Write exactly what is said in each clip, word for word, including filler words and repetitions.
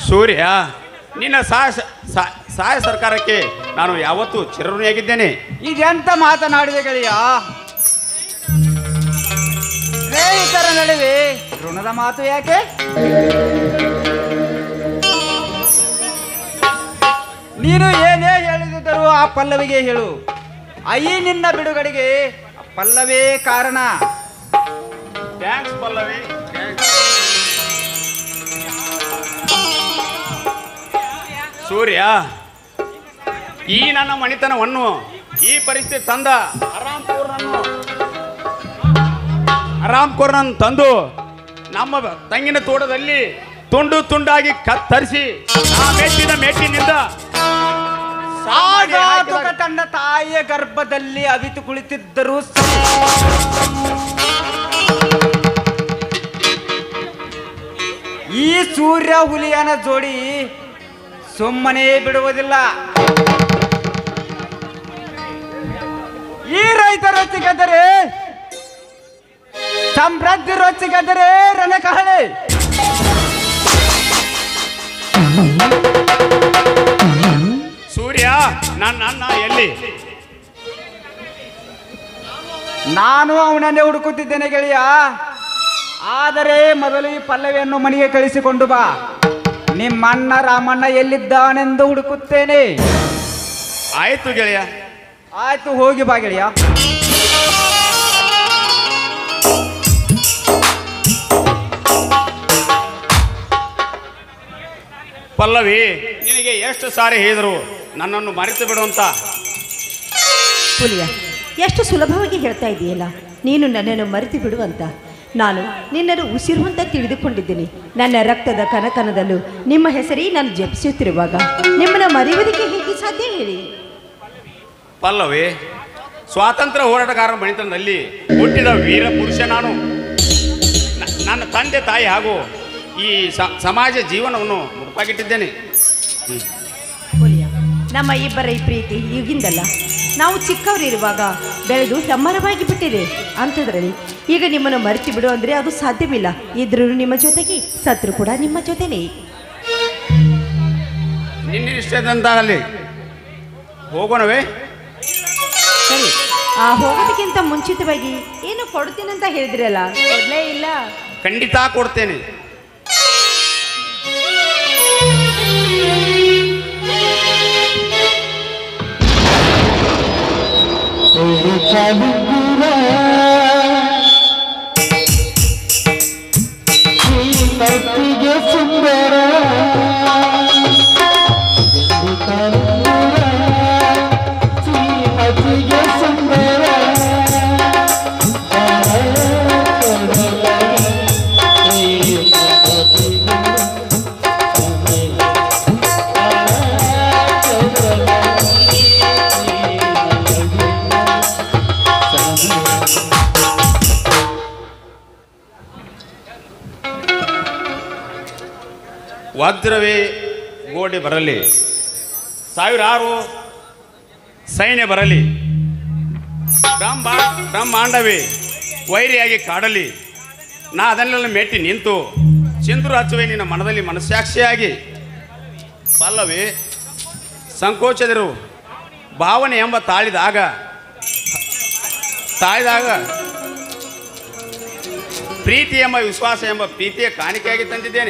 ಸೂರ್ಯ, ನಿನ್ನ ಸಹಾಯ ಸಹಾಯ ಸರ್ಕಾರಕ್ಕೆ ನಾನು ಯಾವತ್ತೂ ಚಿರಋಣಿಯಾಗಿದ್ದೇನೆ. ಇದೆಂತ ಮಾತನಾಡಿದೆ ಗೆಳೆಯ? ಸ್ನೇಹಿತರ ನಡುವೆ ಋಣದ ಮಾತು ಯಾಕೆ? ನೀನು ಏನೇ ಹೇಳಿದರೂ ಆ ಪಲ್ಲವಿಗೆ ಹೇಳು. ಅಯ್ಯ, ನಿನ್ನ ಬಿಡುಗಡೆಗೆ ಪಲ್ಲವೇ ಕಾರಣ. ಥ್ಯಾಂಕ್ಸ್ ಪಲ್ಲವಿ. ಸೂರ್ಯ, ಈ ನನ್ನ ಮಣಿತನವನ್ನು ಈ ಪರಿಸ್ಥಿತಿ ತಂದ ಅರಾಮ್ಪುರನನ್ನು ಅರಾಮ್ಪುರನನ್ನು ತಂದು ನಮ್ಮ ತಂಗಿನ ತೋಟದಲ್ಲಿ ತುಂಡು ತುಂಡಾಗಿ ಕತ್ತರಿಸಿ ಆ ಮೆಟ್ಟಿದ ಮೆಟ್ಟಿನಿಂದ ತನ್ನ ತಾಯಿಯ ಗರ್ಭದಲ್ಲಿ ಅವಿತು ಕುಳಿತಿದ್ದರು. ಈ ಸೂರ್ಯ ಹುಲಿಯನ ಜೋಡಿ ಸುಮ್ಮನೆ ಬಿಡುವುದಿಲ್ಲ. ಈ ರೈತ ರೊಚ್ಚಿಗೆದರೆ ಸಮೃದ್ಧಿ ರೊಚ್ಚಿಗೆದರೆ ರಣಕಹಳೆ. ಸೂರ್ಯ, ನನ್ನ ಅಣ್ಣ ಎಲ್ಲಿ? ನಾನು ಅವನನ್ನೇ ಹುಡುಕುತ್ತಿದ್ದೇನೆ ಗೆಳೆಯ. ಆದರೆ ಮೊದಲು ಈ ಪಲ್ಲವಿಯನ್ನು ಮನೆಗೆ ಕಳಿಸಿಕೊಂಡು ಬಾ. ನಿಮ್ಮಣ್ಣ ರಾಮಣ್ಣ ಎಲ್ಲಿದ್ದಾನೆಂದು ಹುಡುಕುತ್ತೇನೆ. ಆಯ್ತು ಗೆಳೆಯ. ಆಯ್ತು, ಹೋಗಿ ಬಾ ಗೆಳೆಯ. ಪಲ್ಲವಿ, ನಿನಗೆ ಎಷ್ಟು ಸಾರಿ ಹೇಳಿದರು ನನ್ನನ್ನು ಮರೆತು ಬಿಡುವಂತ? ಹುಲಿಯ, ಎಷ್ಟು ಸುಲಭವಾಗಿ ಹೇಳ್ತಾ ಇದೆಯಲ್ಲ ನೀನು ನನ್ನನ್ನು ಮರೆತು ಬಿಡುವಂತ. ನಾನು ನಿನ್ನನ್ನು ಉಸಿರುವಂತ ತಿಳಿದುಕೊಂಡಿದ್ದೀನಿ. ನನ್ನ ರಕ್ತದ ಕನಕನದಲ್ಲೂ ನಿಮ್ಮ ಹೆಸರೇ ನಾನು ಜಪಿಸುತ್ತಿರುವಾಗ ನಿಮ್ಮನ್ನು ಮರೆಯುವುದಕ್ಕೆ ಹೇಗೆ ಸಾಧ್ಯ ಹೇಳಿ? ಪಲ್ಲವಿ, ಸ್ವಾತಂತ್ರ್ಯ ಹೋರಾಟಗಾರರ ಮಣಿತನದಲ್ಲಿ ಹುಟ್ಟಿದ ವೀರ ಪುರುಷ ನಾನು. ನನ್ನ ತಂದೆ ತಾಯಿ ಹಾಗೂ ಈ ಸಮಾಜ ಜೀವನವನ್ನು ಮುಡುಪಾಗಿಟ್ಟಿದ್ದೇನೆ. ಹುಲಿಯ, ನಮ್ಮ ಇಬ್ಬರ ಈ ಪ್ರೀತಿ ಈಗಿಂದಲ್ಲ, ನಾವು ಚಿಕ್ಕವರಿರುವಾಗ ಬೆಳೆದು ಹೆಮ್ಮರವಾಗಿ ಬಿಟ್ಟಿದೆ. ಅಂಥದ್ರಲ್ಲಿ ಈಗ ನಿಮ್ಮನ್ನು ಮರೆತು ಬಿಡು ಅಂದರೆ ಅದು ಸಾಧ್ಯವಿಲ್ಲ. ಇದ್ರೂ ನಿಮ್ಮ ಜೊತೆಗೆ, ಸತ್ರು ಕೂಡ ನಿಮ್ಮ ಜೊತೆನೇ. ನಿನ್ನ ಇಷ್ಟದಂತಾಗಲಿ, ಹೋಗೋಣವೇ? ಸರಿ, ಆ ಹೋಗೋದಕ್ಕಿಂತ ಮುಂಚಿತವಾಗಿ ಏನು ಕೊಡ್ತೀನಂತ ಹೇಳಿದ್ರಲ್ಲ, ಕೊಡ್ಲೇ ಇಲ್ಲ? ಖಂಡಿತ ಕೊಡ್ತೇನೆ. ಸುಂದರ ಸುಂದರ ವಜ್ರವೇ ಗೋಡೆ ಬರಲಿ, ಸಾವಿರಾರು ಸೈನ್ಯ ಬರಲಿ, ಬ್ರಹ್ಮ ಬ್ರಹ್ಮಾಂಡವೇ ವೈರಿಯಾಗಿ ಕಾಡಲಿ, ನಾ ಅದನ್ನೆಲ್ಲ ಮೆಟ್ಟಿ ನಿಂತು ಸಿಂಧೂರ ಹಚ್ಚುವೆ ನಿನ್ನ ಮನದಲ್ಲಿ ಮನಸ್ಸಾಕ್ಷಿಯಾಗಿ. ಪಲ್ಲವಿ, ಸಂಕೋಚದರು ಭಾವನೆ ಎಂಬ ತಾಳಿದಾಗ ತಾಳಿದಾಗ ಪ್ರೀತಿ ಎಂಬ ವಿಶ್ವಾಸ ಎಂಬ ಪ್ರೀತಿಯ ಕಾಣಿಕೆಯಾಗಿ ತಂದಿದ್ದೇನೆ.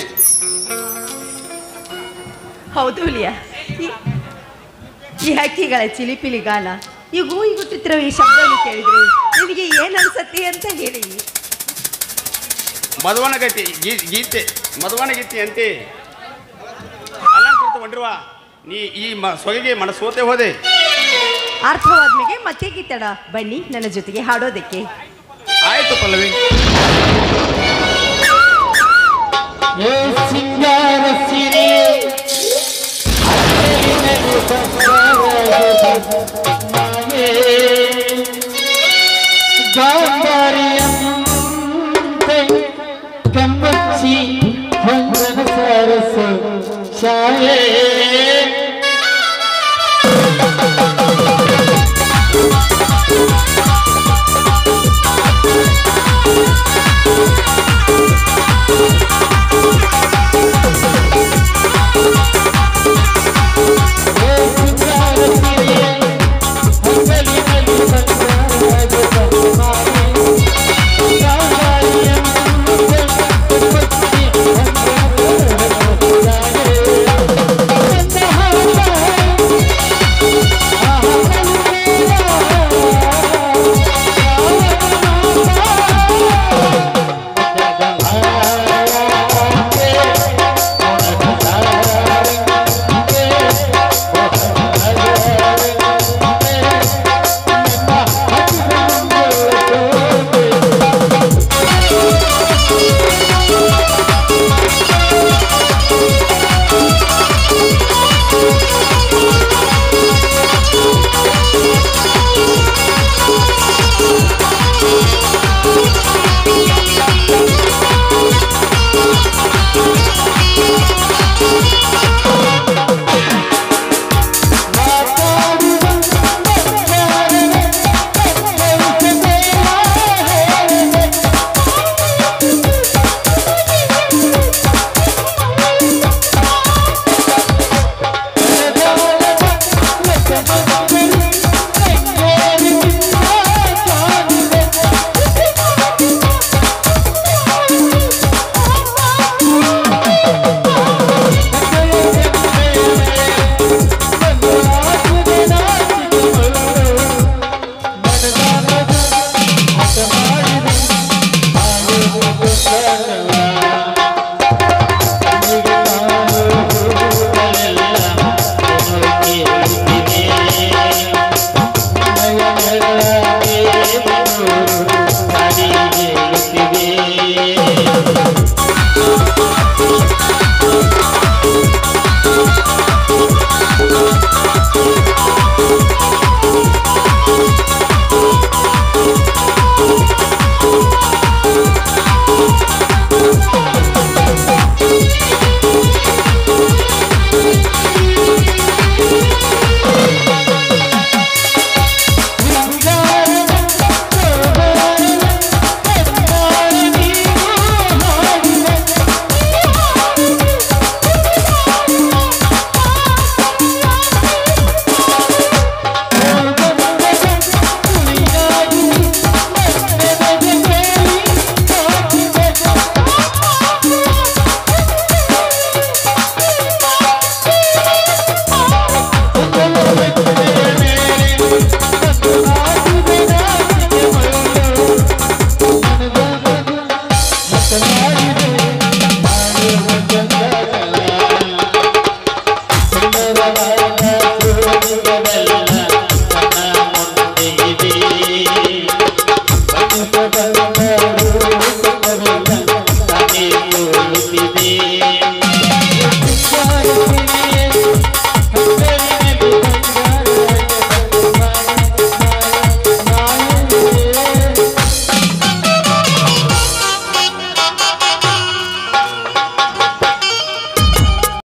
ಹೌದು ಹುಲಿಯ, ಈ ಹಕ್ಕಿಗಳ ಚಿಲಿಪಿಲಿ ಗಾನ, ಈ ಗೂಯಿ ಗುಟ್ಟುತ್ತಿರೋ ಈ ಶಬ್ದವನ್ನು ಕೇಳಿದ್ರೆ ನಿನಗೆ ಏನು ಅನ್ಸತ್ತೆ ಅಂತ ಹೇಳಿ. ಮಧುವನ ಗತಿ ಗೀತೆ ಮಧುವನ ಗೀತೆ ಅಂತೆ ಅಲಂಕೃತ ಹೊಂಡಿರುವ ನೀ ಈ ಮ ಸೊಗೆಗೆ ಮನಸೋತೆ ಹೋದೆ. ಅರ್ಥವಾದ್ಮೇಲೆ ಮತ್ತೆ ಗೀತಡ ಬನ್ನಿ ನನ್ನ ಜೊತೆಗೆ ಹಾಡೋದಕ್ಕೆ. ಆಯ್ತು ಪಲ್ಲವಿ. ಸಿಂಗಾರ ಸಿರಿ ಕಮ್ಮಚ್ಚಿ ಹೊಂಗನ ಸರಸ ಶಾಯೇ